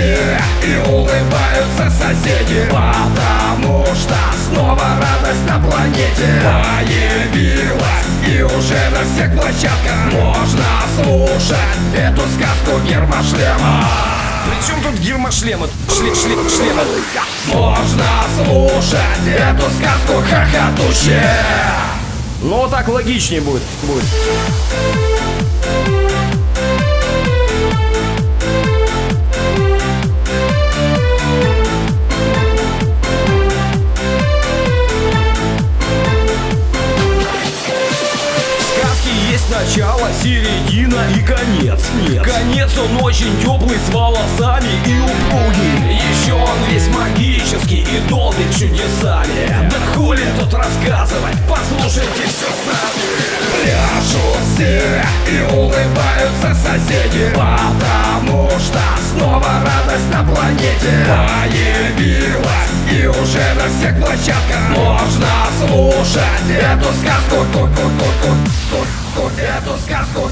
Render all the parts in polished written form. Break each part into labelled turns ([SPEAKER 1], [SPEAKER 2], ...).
[SPEAKER 1] все и улыбаются соседи, потому что снова радость на планете появилась, и уже на всех площадках можно слушать эту сказку Гермошлема.
[SPEAKER 2] Причем тут гермошлема? Шлема.
[SPEAKER 1] Можно слушать эту сказку хохотуще.
[SPEAKER 2] Ну так логичнее будет. Начало, середина и конец. Конец он очень теплый, с волосами и упругий. Еще он весь магический и долбит чудесами. Да хули тут рассказывать, послушайте все сами.
[SPEAKER 1] Пляшут все и улыбаются соседи, потому что снова радость на планете появилась, и уже на всех площадках можно слушать эту сказку. Эту сказку.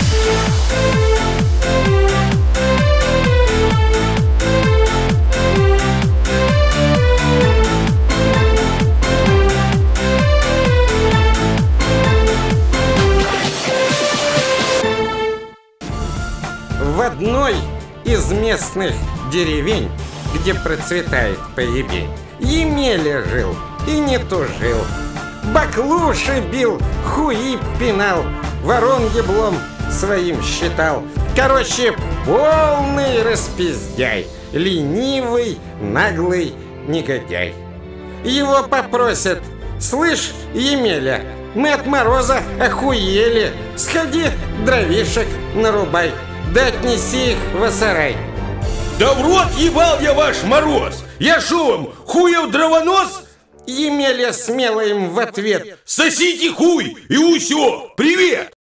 [SPEAKER 3] В одной из местных деревень, где процветает поебень, Емеля жил и не тужил. Баклуши бил, хуи пинал, ворон еблом своим считал. Короче, полный распиздяй, ленивый, наглый негодяй. Его попросят: слышь, Емеля, мы от мороза охуели, сходи дровишек нарубай, да отнеси их в сарай.
[SPEAKER 4] Да в рот ебал я ваш мороз! Я шо вам, хуев дровонос?
[SPEAKER 3] Емеля смело им в ответ:
[SPEAKER 4] сосите хуй и усё! Привет!